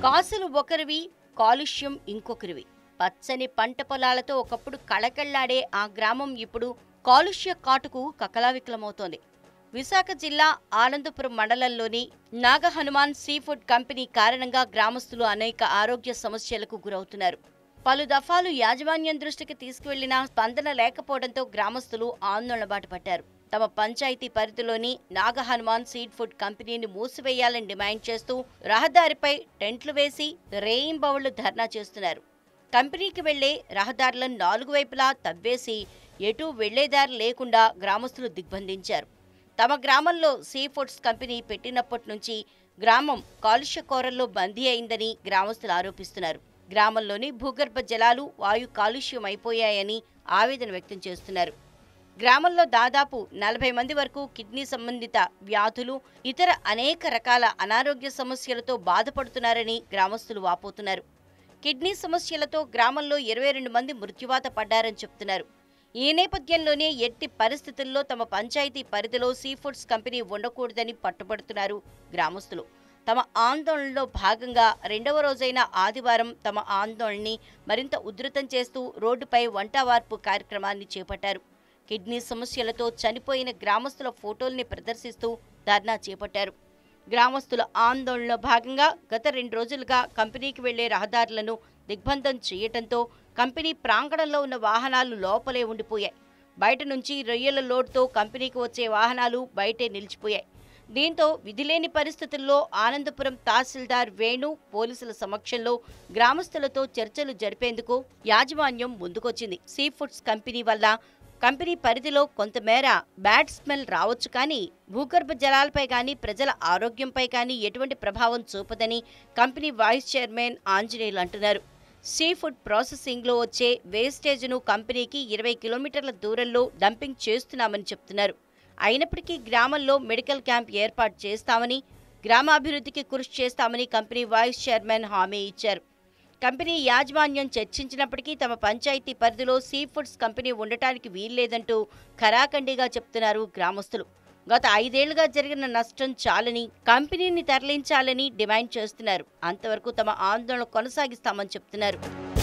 కాసులు ఒకరివి, కాలుష్యం ఇంకొకరివి. పచ్చని పంట పొలాలతో ఒకప్పుడు కళకళ్లాడే ఆ గ్రామం ఇప్పుడు కాలుష్య కాటుకు కకలావికలమవుతోంది. విశాఖ జిల్లా ఆనందపురం మండలంలోని నాగహనుమాన్ సీఫుడ్ కంపెనీ కారణంగా గ్రామస్తులు అనేక ఆరోగ్య సమస్యలకు గురవుతున్నారు. పలు దఫాలు యాజమాన్యం దృష్టికి తీసుకువెళ్లినా స్పందన లేకపోవడంతో గ్రామస్తులు ఆందోళన బాట పట్టారు. తమ పంచాయతీ పరిధిలోని నాగహనుమాన్ సీడ్ ఫుడ్ కంపెనీని మూసివేయాలని డిమాండ్ చేస్తూ రహదారిపై టెంట్లు వేసి రేయింబవళ్లు ధర్నా చేస్తున్నారు. కంపెనీకి వెళ్లే రహదారులను 4 వైపులా తవ్వేసి ఎటూ వెళ్లేదారి లేకుండా గ్రామస్తులు దిగ్బంధించారు. తమ గ్రామంలో సీ ఫుడ్స్ కంపెనీ పెట్టినప్పటి నుంచి గ్రామం కాలుష్య కోరల్లో బందీ అయిందని గ్రామస్తులు ఆరోపిస్తున్నారు. గ్రామంలోని భూగర్భ జలాలు వాయు కాలుష్యం అయిపోయాయని ఆవేదన వ్యక్తం చేస్తున్నారు. గ్రామంలో దాదాపు 40 మంది వరకు కిడ్నీ సంబంధిత వ్యాధులు, ఇతర అనేక రకాల అనారోగ్య సమస్యలతో బాధపడుతున్నారని గ్రామస్తులు వాపోతున్నారు. కిడ్నీ సమస్యలతో గ్రామంలో 22 మంది మృత్యువాత పడ్డారని చెప్తున్నారు. ఈ నేపథ్యంలోనే ఎట్టి పరిస్థితుల్లో తమ పంచాయతీ పరిధిలో సీ ఫుడ్స్ కంపెనీ ఉండకూడదని పట్టుబడుతున్నారు గ్రామస్తులు. తమ ఆందోళనలో భాగంగా 2వ రోజైన ఆదివారం తమ ఆందోళనని మరింత ఉధృతం చేస్తూ రోడ్డుపై వంటవార్పు కార్యక్రమాన్ని చేపట్టారు. కిడ్నీ సమస్యలతో చనిపోయిన గ్రామస్తుల ఫోటోల్ని ప్రదర్శిస్తూ ధర్నా చేపట్టారు. గ్రామస్తుల ఆందోళనలో భాగంగా గత 2 రోజులుగా కంపెనీకి వెళ్లే రహదారులను దిగ్బంధం చేయడంతో కంపెనీ ప్రాంగణంలో ఉన్న వాహనాలు లోపలే ఉండిపోయాయి. బయట నుంచి రొయ్యల లోడ్తో కంపెనీకి వచ్చే వాహనాలు బయటే నిలిచిపోయాయి. దీంతో విధిలేని పరిస్థితుల్లో ఆనందపురం తహసీల్దార్ వేణు పోలీసుల సమక్షంలో గ్రామస్తులతో చర్చలు జరిపేందుకు యాజమాన్యం ముందుకొచ్చింది. సీ ఫుడ్స్ కంపెనీ వల్ల కంపెనీ పరిధిలో కొంతమేర బ్యాడ్ స్మెల్ రావచ్చు, కానీ భూగర్భ జలాలపై కానీ ప్రజల ఆరోగ్యంపై కానీ ఎటువంటి ప్రభావం చూపదని కంపెనీ వైస్ చైర్మన్ ఆంజనేయులు అంటున్నారు. సీ ఫుడ్ ప్రాసెసింగ్లో వచ్చే వేస్టేజ్ను కంపెనీకి 20 కిలోమీటర్ల దూరంలో డంపింగ్ చేస్తున్నామని చెప్తున్నారు. అయినప్పటికీ గ్రామంలో మెడికల్ క్యాంప్ ఏర్పాటు చేస్తామని, గ్రామాభివృద్ధికి కృషి చేస్తామని కంపెనీ వైస్ చైర్మన్ హామీ ఇచ్చారు. కంపెనీ యాజమాన్యం చర్చించినప్పటికీ తమ పంచాయతీ పరిధిలో సీ ఫుడ్స్ కంపెనీ ఉండటానికి వీల్లేదంటూ ఖరాఖండిగా చెప్తున్నారు గ్రామస్తులు. గత 5 ఏళ్లుగా జరిగిన నష్టం చాలని, కంపెనీని తరలించాలని డిమాండ్ చేస్తున్నారు. అంతవరకు తమ ఆందోళన కొనసాగిస్తామని చెప్తున్నారు.